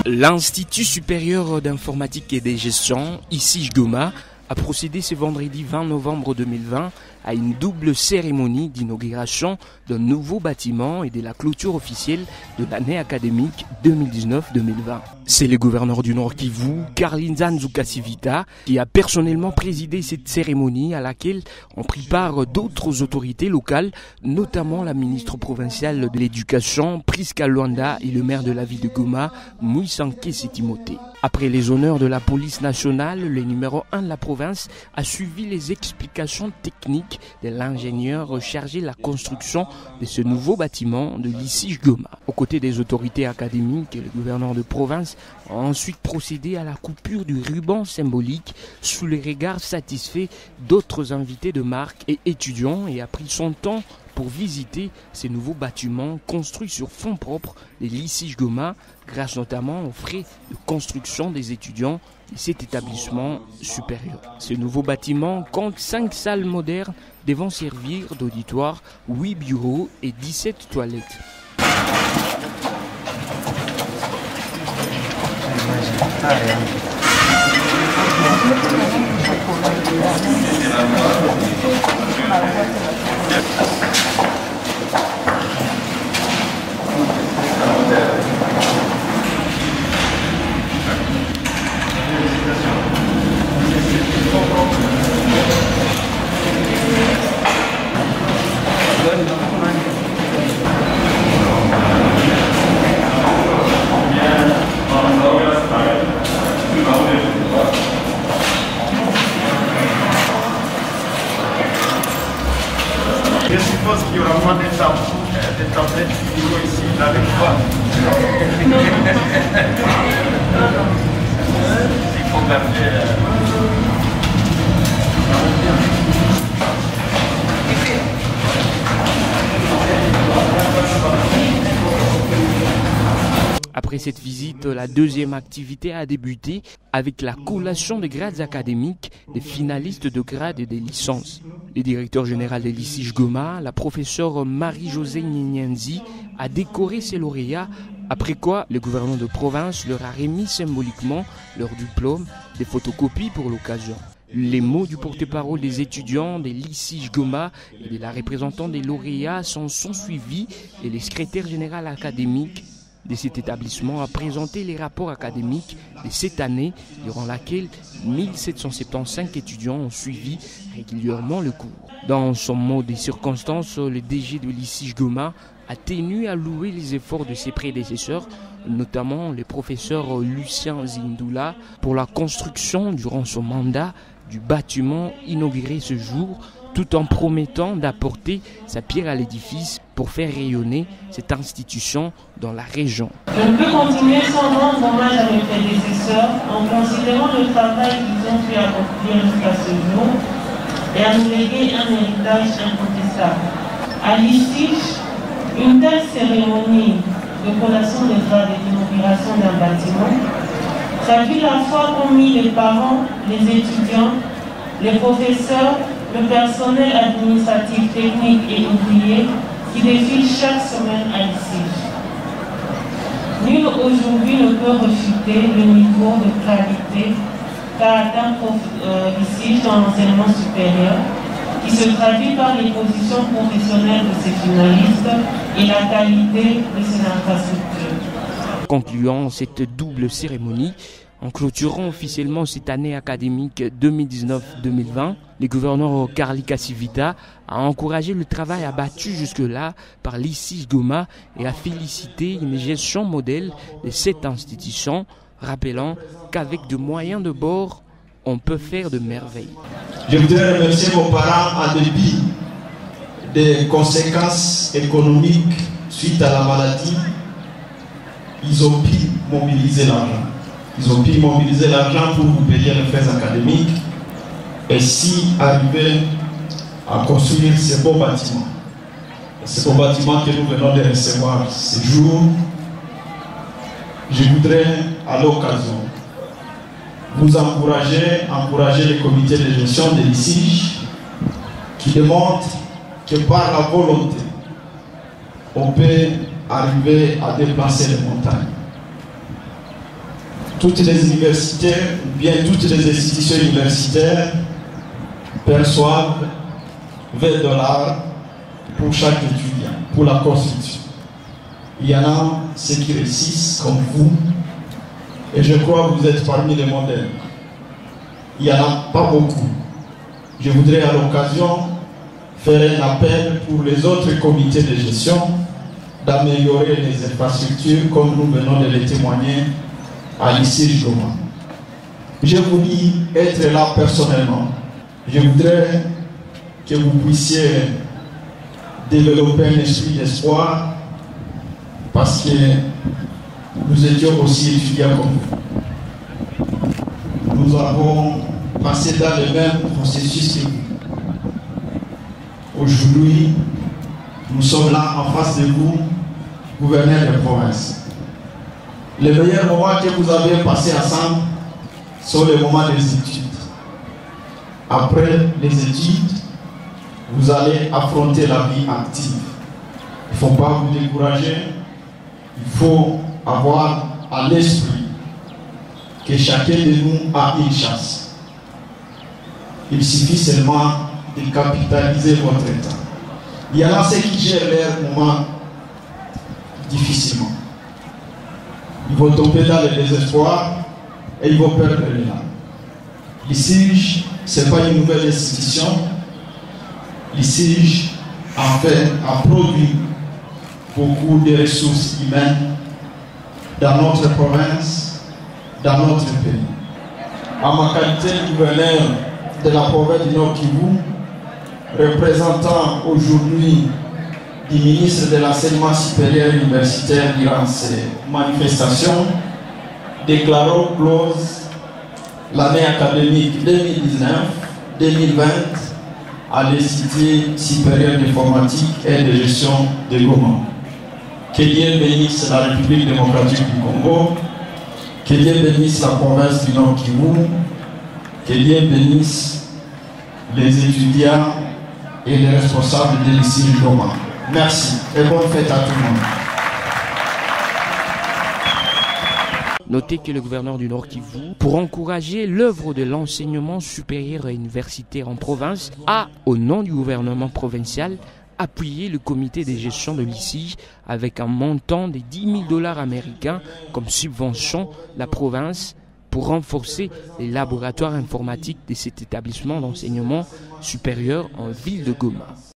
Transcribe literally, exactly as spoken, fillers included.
L'Institut supérieur d'informatique et de gestion, ici Goma, a procédé ce vendredi vingt novembre deux mille vingt à une double cérémonie d'inauguration d'un nouveau bâtiment et de la clôture officielle de l'année académique deux mille dix-neuf deux mille vingt. C'est le gouverneur du Nord Kivu, Carlinzanzu Kasivita, qui a personnellement présidé cette cérémonie à laquelle ont pris part d'autres autorités locales, notamment la ministre provinciale de l'Éducation, Priska Luanda, et le maire de la ville de Goma, Mouissanké Timothée. Après les honneurs de la police nationale, le numéro un de la province a suivi les explications techniques de l'ingénieur chargé de la construction de ce nouveau bâtiment de l'I C I G Goma. Aux côtés des autorités académiques, le gouverneur de province a ensuite procédé à la coupure du ruban symbolique sous les regards satisfaits d'autres invités de marque et étudiants et a pris son temps pour visiter ces nouveaux bâtiments construits sur fonds propres de l'I C I G Goma, grâce notamment aux frais de construction des étudiants de cet établissement supérieur. Ce nouveau bâtiment compte cinq salles modernes devant servir d'auditoire, huit bureaux et dix-sept toilettes. Je suppose qu'il y aura moins de tablettes, des tablettes vidéo ici, avec quoi? Il faut garder. Après cette visite, la deuxième activité a débuté avec la collation des grades académiques des finalistes de grades et des licences. Le directeur général de l'I C I G Goma, la professeure Marie-Josée Nyenzi, a décoré ses lauréats, après quoi le gouverneur de province leur a remis symboliquement leur diplôme, des photocopies pour l'occasion. Les mots du porte-parole des étudiants de l'I C I G Goma et de la représentante des lauréats s'en sont suivis et le secrétaire général académique de cet établissement a présenté les rapports académiques de cette année, durant laquelle mille sept cent soixante-quinze étudiants ont suivi régulièrement le cours. Dans son mot des circonstances, le D G de l'I C I G Goma a tenu à louer les efforts de ses prédécesseurs, notamment le professeur Lucien Zindula, pour la construction durant son mandat du bâtiment inauguré ce jour, tout en promettant d'apporter sa pierre à l'édifice pour faire rayonner cette institution dans la région. Je ne peux continuer sans rendre hommage à mes prédécesseurs en considérant le travail qu'ils ont pu accomplir jusqu'à ce jour et à nous léguer un héritage incontestable. À l'I C I G, une telle cérémonie de collation des grades et d'inauguration d'un bâtiment traduit la foi qu'ont mis les parents, les étudiants, les professeurs, le personnel administratif, technique et ouvrier qui défile chaque semaine à l'I C I G. Nul aujourd'hui ne peut refuter le niveau de qualité qu'a atteint euh, l'I C I G dans l'enseignement supérieur, qui se traduit par les positions professionnelles de ses finalistes et la qualité de ses infrastructures. Concluant cette double cérémonie, en clôturant officiellement cette année académique deux mille dix-neuf deux mille vingt, le gouverneur Carli Kasivita a encouragé le travail abattu jusque-là par l'I C I G Goma et a félicité une gestion modèle de cette institution, rappelant qu'avec de moyens de bord, on peut faire de merveilles. Je voudrais remercier vos parents en dépit des conséquences économiques suite à la maladie. Ils ont pu mobiliser l'argent. Ils ont pu mobiliser l'argent pour vous payer les frais académiques et si arriver à construire ces beaux bâtiments. Ces beaux bâtiments que nous venons de recevoir ce jour, je voudrais à l'occasion vous encourager, encourager les comités de gestion de l'I C I G qui démontrent que par la volonté, on peut arriver à déplacer les montagnes. toutes les universités, ou bien toutes les institutions universitaires perçoivent vingt dollars pour chaque étudiant, pour la construction. Il y en a ceux qui réussissent, comme vous, et je crois que vous êtes parmi les modèles. Il n'y en a pas beaucoup. Je voudrais à l'occasion faire un appel pour les autres comités de gestion d'améliorer les infrastructures comme nous venons de les témoigner à l'I C I G Goma. Je vous dis être là personnellement. Je voudrais que vous puissiez développer un esprit d'espoir parce que nous étions aussi étudiants comme vous. Nous avons passé dans le même processus que vous. Aujourd'hui, nous sommes là en face de vous, gouverneur de province. Les meilleurs moments que vous avez passés ensemble sont les moments des études. Après les études, vous allez affronter la vie active. Il ne faut pas vous décourager. Il faut avoir à l'esprit que chacun de nous a une chance. Il suffit seulement de capitaliser votre temps. Il y en a ceux qui gèrent leurs moments difficilement. Ils vont tomber dans le désespoir et ils vont perdre l'élan. L'I C I G, ce n'est pas une nouvelle institution. L'I C I G en fait, a produit beaucoup de ressources humaines dans notre province, dans notre pays. En ma qualité de gouverneur de la province du Nord Kivu, représentant aujourd'hui du ministre de l'Enseignement supérieur universitaire durant ces manifestations, déclarons close l'année académique deux mille dix-neuf deux mille vingt à l'Institut supérieur d'informatique et de gestion de Goma. Que Dieu bénisse la République démocratique du Congo, que Dieu bénisse la province du Nord Kivu, que Dieu bénisse les étudiants et les responsables de l'I C I G Goma. Merci et bonne fête à tout le monde. Notez que le gouverneur du Nord Kivu, pour encourager l'œuvre de l'enseignement supérieur et universitaire en province, a, au nom du gouvernement provincial, appuyé le comité de gestion de l'I C I G avec un montant de dix mille dollars américains comme subvention de la province pour renforcer les laboratoires informatiques de cet établissement d'enseignement supérieur en ville de Goma.